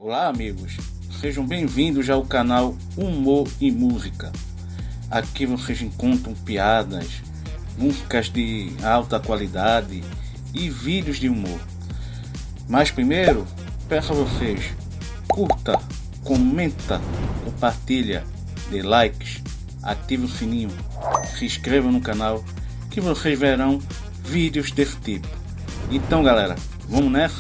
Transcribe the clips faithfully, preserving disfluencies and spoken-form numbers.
Olá amigos, sejam bem-vindos ao canal Humor e Música. Aqui vocês encontram piadas, músicas de alta qualidade e vídeos de humor. Mas primeiro, peço a vocês, curta, comenta, compartilha, dê likes, ative o sininho, se inscreva no canal que vocês verão vídeos desse tipo. Então galera, vamos nessa?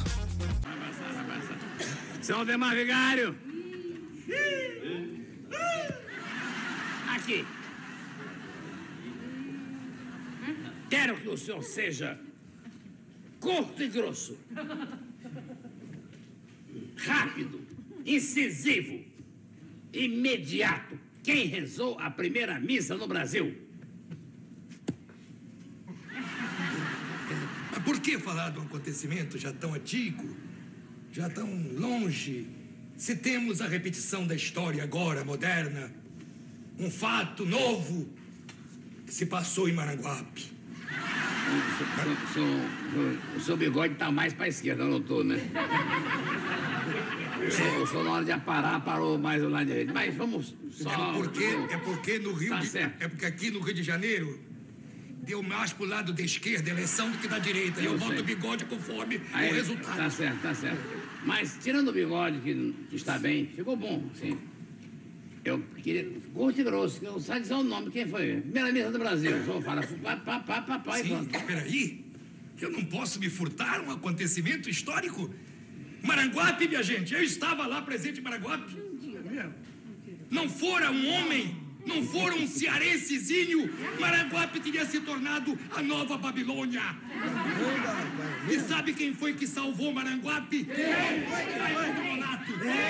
São Demar Vigário. Aqui. Quero que o senhor seja curto e grosso. Rápido, incisivo, imediato. Quem rezou a primeira missa no Brasil? Mas por que falar de um acontecimento já tão antigo, já tão longe, se temos a repetição da história agora, moderna, um fato novo que se passou em Maranguape? O seu, o seu bigode está mais para a esquerda, notou, né? O senhor, o senhor, na hora de parar, parou mais do lado direito. Mas vamos só... É porque, é porque no Rio Tá de, certo. é porque aqui no Rio de Janeiro deu mais pro lado da esquerda a eleição do que da direita. E eu, Eu boto sei. o bigode conforme Aí, o resultado. Tá certo, tá certo. Mas, tirando o bigode, que, que está bem, ficou bom, sim. Eu queria... Curto e grosso, eu só dizer o nome. Quem foi? Primeira mesa do Brasil. O senhor fala... Pá, pá, pá, pá, pá, e Sim, pronto. espera aí. Eu não posso me furtar um acontecimento histórico? Maranguape, minha gente, eu estava lá presente em Maranguape. Não fora um homem, não fora um cearensezinho, Maranguape teria se tornado a nova Babilônia. E sabe quem foi que salvou Maranguape? Raimundo Nonato.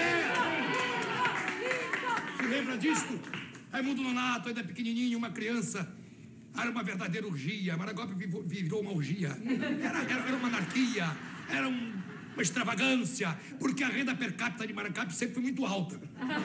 Se lembra disso? Raimundo Nonato, ainda pequenininho, uma criança. Era uma verdadeira orgia. Maranguape vivo- virou uma orgia. Era, era, era uma anarquia. Era um, uma extravagância. Porque a renda per capita de Maranguape sempre foi muito alta.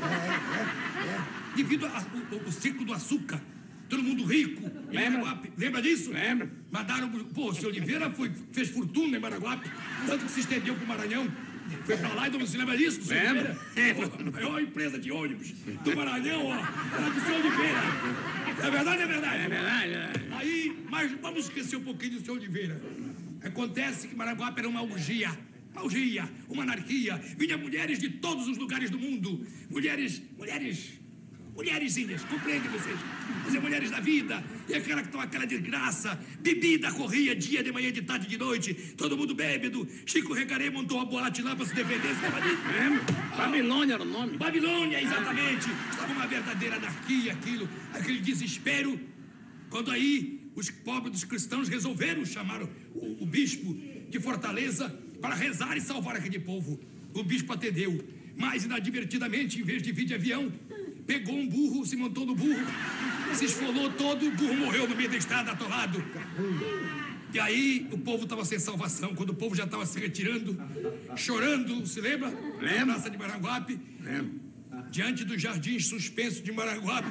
Devido ao o ciclo do açúcar. Todo mundo rico. em Lembra? Maranguape. Lembra disso? Lembra. Mandaram... Pô, o seu Oliveira foi, fez fortuna em Maranguape. Tanto que se estendeu pro Maranhão. Foi pra lá e não se lembra disso, do seu Lembra? Oliveira? Pô, a maior empresa de ônibus do Maranhão, ó. Era do seu Oliveira. É verdade, é verdade? É verdade, é. Aí, mas vamos esquecer um pouquinho do seu Oliveira. Acontece que Maranguape era uma orgia. Uma orgia, uma anarquia. Vinha mulheres de todos os lugares do mundo. Mulheres, mulheres, mulheresinhas, compreendem vocês? Mas é mulheres da vida. E aquela que estão aquela desgraça. Bebida corria dia, de manhã, de tarde, de noite. Todo mundo bêbado. Chico Recaré montou uma boate lá para se defender. Você lembra disso? Lembra? Babilônia era o nome. Babilônia, exatamente. Estava uma verdadeira anarquia, aquilo, aquele desespero. Quando aí os pobres dos cristãos resolveram chamar o, o bispo de Fortaleza para rezar e salvar aquele povo. O bispo atendeu, mas inadvertidamente, em vez de vir de avião, pegou um burro, se montou no burro, se esfolou todo, o burro morreu no meio da estrada, atolado. E aí o povo estava sem salvação, quando o povo já estava se retirando, chorando, se lembra? Na praça de Maranguape. Lembra? Diante dos jardins suspensos de Maranguape,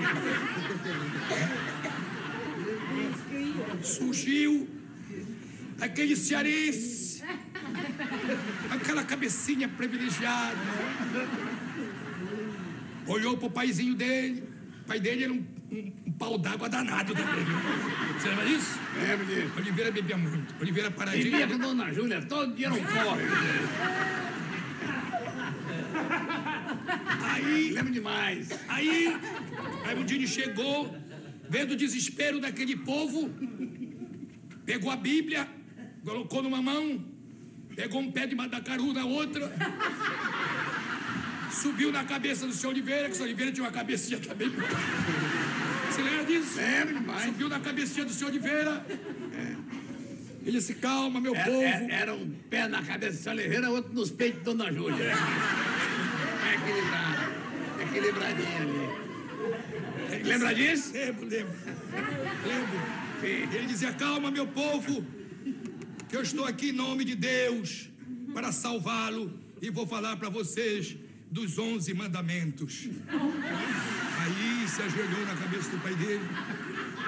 surgiu aquele cearense, aquela cabecinha privilegiada. Olhou pro paizinho dele. O pai dele era um, um, um pau d'água danado também. Você lembra disso? Lembra disso? Oliveira bebia muito. Oliveira Vivia paradinha. com Dona Júlia, todo dia não corre. Aí, Lembro demais. aí, Raimundinho chegou, vendo o desespero daquele povo, pegou a Bíblia, colocou numa mão, pegou um pé de mandacaru na outra, subiu na cabeça do seu Oliveira, que o seu Oliveira tinha uma cabecinha também. Você lembra disso? Lembro demais. Subiu na cabecinha do seu Oliveira. Ele disse, calma, meu Era, povo. era- era um pé na cabeça do seu Oliveira, outro nos peitos de Dona Júlia. É equilibrado. Equilibradinho ali. Lembra disso? Lembro, lembro. Lembro. Sim. Ele dizia, calma, meu povo, que eu estou aqui em nome de Deus para salvá-lo e vou falar para vocês dos onze mandamentos. Aí se ajoelhou na cabeça do pai dele.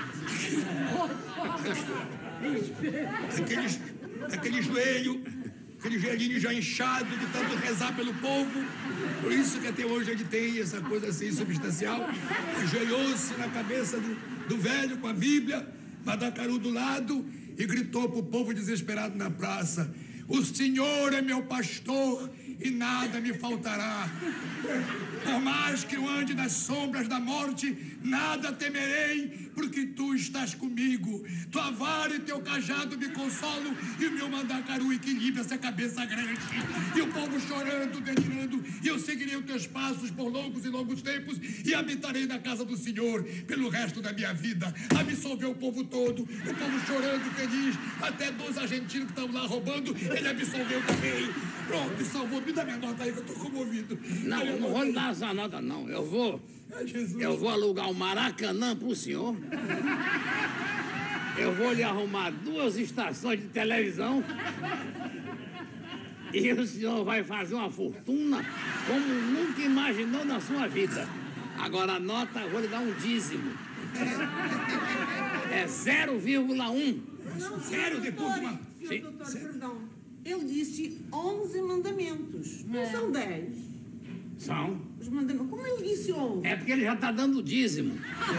Aquele, aquele joelho aquele gelinho já inchado de tanto rezar pelo povo. Por isso que até hoje ele tem essa coisa assim substancial. Ajoelhou-se na cabeça do, do velho com a Bíblia, Mandacaru do lado, e gritou para o povo desesperado na praça: o Senhor é meu pastor e nada me faltará. Por mais que eu ande nas sombras da morte, nada temerei, porque tu estás comigo. Tua vara e teu cajado me consolam, e o meu mandacaru equilibra essa cabeça grande. E o povo chorando, delirando, e eu seguirei os teus passos por longos e longos tempos, e habitarei na casa do Senhor pelo resto da minha vida. Absolveu o povo todo, o povo chorando, feliz, até dois argentinos que estavam lá roubando, ele absolveu também. Pronto, salvou. Me dá minha nota aí que eu tô comovido. Não, eu não vou lhe dar essa nota, não. Eu vou. Ai, Jesus. Eu vou alugar o Maracanã pro senhor. Eu vou lhe arrumar duas estações de televisão. E o senhor vai fazer uma fortuna como nunca imaginou na sua vida. Agora a nota, eu vou lhe dar um dízimo. É zero vírgula um. Não, sério, depois de uma... Senhor doutor, perdão. Ele disse onze mandamentos, não É. são dez. São. Os mandamentos. Como ele disse onze? É porque ele já está dando dízimo.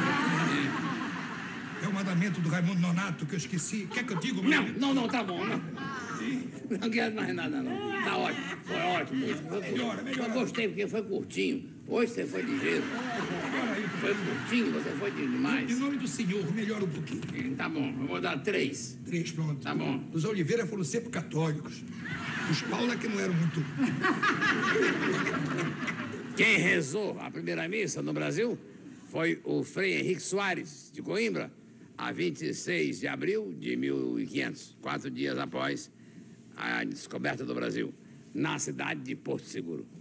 É o mandamento do Raimundo Nonato que eu esqueci. Quer que eu diga o Não, mandamento? não, não, tá bom, não. Não quero mais nada, não. Tá ótimo, foi ótimo. Foi, Melhora, melhora. Eu gostei porque foi curtinho. Hoje você foi ligeiro. Foi curtinho, você foi demais. Em nome do Senhor, melhora um pouquinho. Tá bom, eu vou dar três. Três, pronto. Tá bom. Os Oliveira foram sempre católicos. Os Paula que não eram muito... Quem rezou a primeira missa no Brasil foi o Frei Henrique Soares, de Coimbra, a vinte e seis de abril de mil e quinhentos, quatro dias após a descoberta do Brasil, na cidade de Porto Seguro.